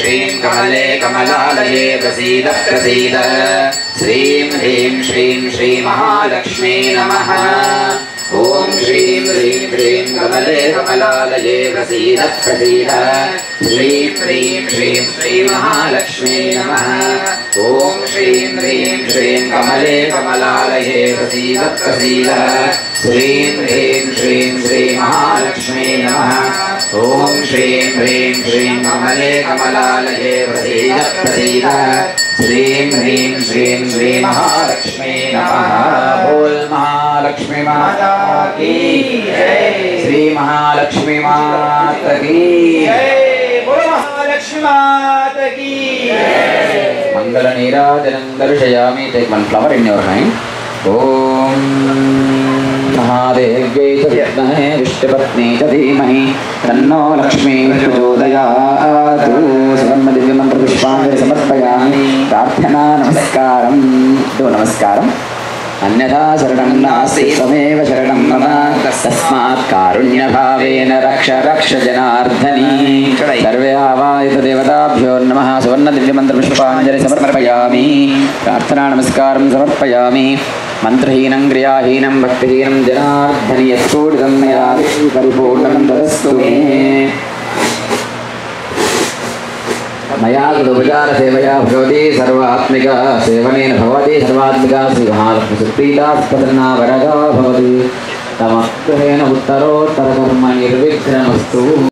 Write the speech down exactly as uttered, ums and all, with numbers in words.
श्रीं कमले कमलालये प्रसीद प्रसीद श्रीं ह्रीं श्रीं श्रीमहालक्ष्मी नमः ॐ श्रीं ह्रीं श्रीं कमले कमलालये प्रसीद प्रसीद श्रीं ह्रीं श्रीं श्रीमहालक्ष्मी नमः ॐ श्रीं ह्रीं श्रीं कमले कमलालये प्रसीद प्रसीद श्रीं ह्रीं श्रीं श्रीमहालक्ष्मी नमः ॐ श्रीं ह्रीं श्रीं कमले कमलालये प्रसीद प्रसीद श्रीं ह्रीं श्रीं श्रीमहालक्ष्मी नमः बोल महालक्ष्मी माता की जय श्री महालक्ष्मी माता की जय बोल महालक्ष्मी माता की जय मंगल नीराजनं दर्शयामि take one flower in your hand ओम महादेव्यै च विद्महे विष्णुपत्नी च धीमहि तन्नो लक्ष्मी प्रचोदयात् सुवर्णदिव्यमन्त्रपुष्पाञ्जलि समर्पयामि प्रार्थना नमस्कारं दो नमस्कारं अन्यथा शरणं नास्ति त्वमेव शरणं मम तस्मात् कारुण्यभावेन रक्ष रक्ष जनार्दनी सर्वे आवाहित देवताभ्यो नमः सुवर्णदिव्यमन्त्रपुष्पाञ्जलि समर्पयामि प्रार्थना नमस्कारं समर्पयामि मंत्रहीनं क्रियाहीनं भक्तिहीनं जनार्दनी यत्कोटितं मया परिपूर्णं तदस्तु मे मया कृतोपचार सेवया भगवती सर्वात्मिका सेवनेन भवति सर्वात्मिका श्रीमहालक्ष्मी सुप्रीता प्रसन्ना वरदा भवति तमः उत्तरोत्तरकर्म निर्विघ्नमस्तु।